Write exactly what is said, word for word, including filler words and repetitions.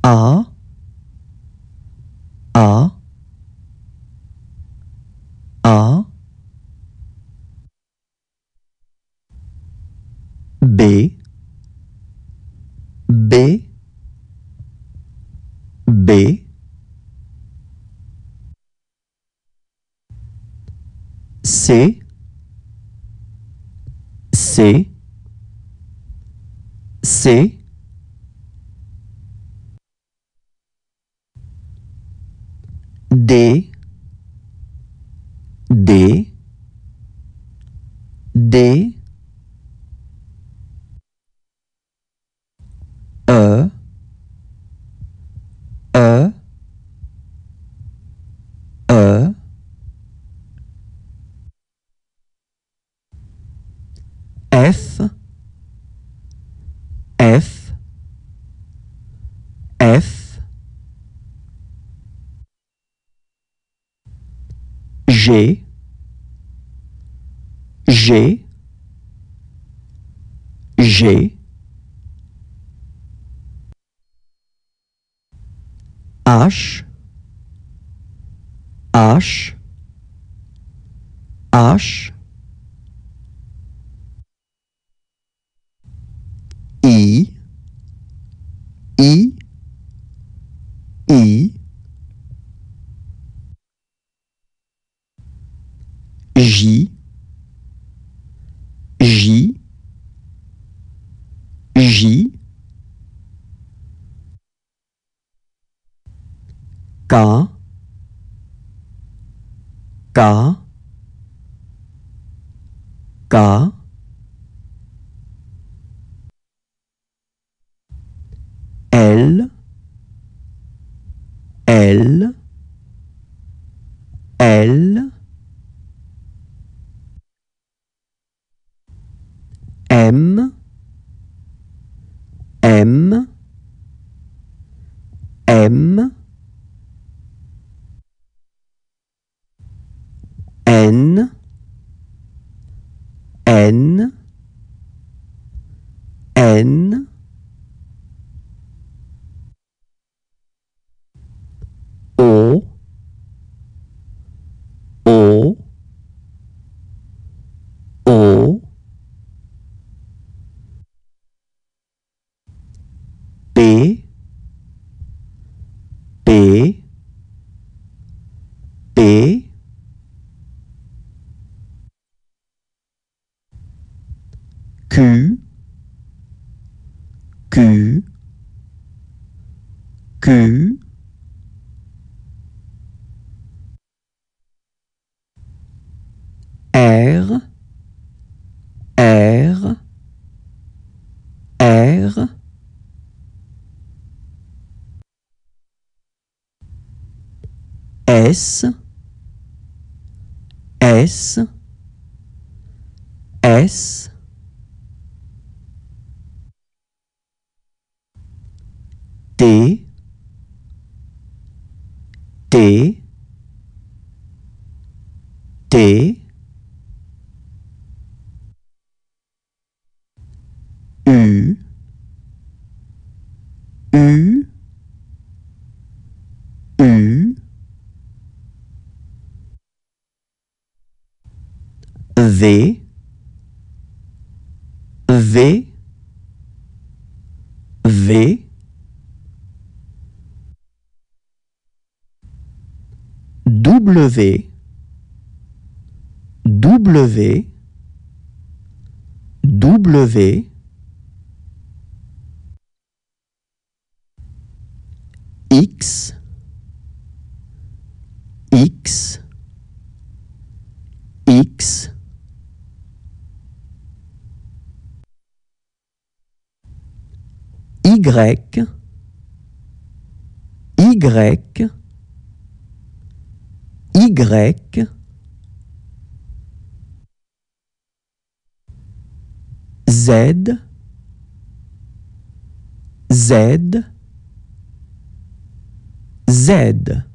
A, A, A, B, B, B, C, C, C, D, D, D, E, E, E, F, F, F, G, G, G, H, H, H, I, I, I, J, J, J, K, K, K, L, L, L, M, M, M, N, N, N, O, O, O, P, P, P, Q, Q, Q, R, R, R, S, S, S, T, T, T, U, U, U, V, V, V, W, W, W, X, X, X, Y, Y, Y, Z, Z, Z.